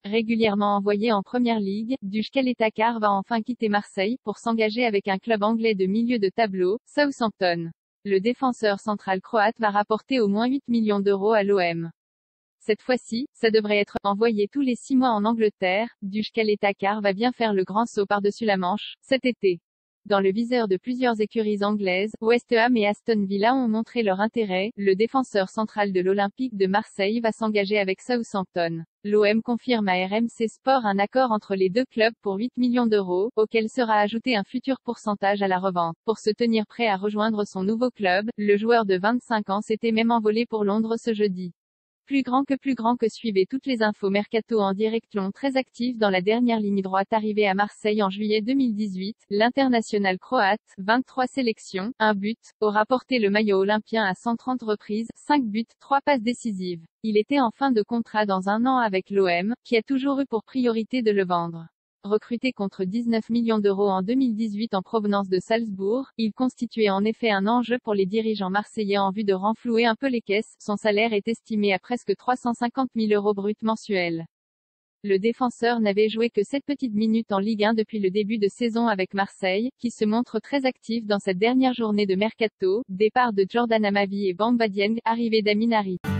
Régulièrement envoyé en Première Ligue, Dujkal Etakar va enfin quitter Marseille, pour s'engager avec un club anglais de milieu de tableau, Southampton. Le défenseur central croate va rapporter au moins 8 millions d'euros à l'OM. Cette fois-ci, ça devrait être envoyé tous les 6 mois en Angleterre. Dujkal Etakar va bien faire le grand saut par-dessus la Manche, cet été. Dans le viseur de plusieurs écuries anglaises, West Ham et Aston Villa ont montré leur intérêt. Le défenseur central de l'Olympique de Marseille va s'engager avec Southampton. L'OM confirme à RMC Sport un accord entre les deux clubs pour 8 millions d'euros, auquel sera ajouté un futur pourcentage à la revente. Pour se tenir prêt à rejoindre son nouveau club, le joueur de 25 ans s'était même envolé pour Londres ce jeudi. Plus grand que suivez toutes les infos mercato en direct. Long très actif dans la dernière ligne droite. Arrivé à Marseille en juillet 2018, l'international croate, 23 sélections, 1 but, aura porté le maillot olympien à 130 reprises, 5 buts, 3 passes décisives. Il était en fin de contrat dans un an avec l'OM, qui a toujours eu pour priorité de le vendre. Recruté contre 19 millions d'euros en 2018 en provenance de Salzbourg, il constituait en effet un enjeu pour les dirigeants marseillais en vue de renflouer un peu les caisses. Son salaire est estimé à presque 350 000 euros bruts mensuels. Le défenseur n'avait joué que 7 petites minutes en Ligue 1 depuis le début de saison avec Marseille, qui se montre très actif dans cette dernière journée de mercato. Départ de Jordan Amavi et Bamba Dieng, arrivée d'Amin Harit.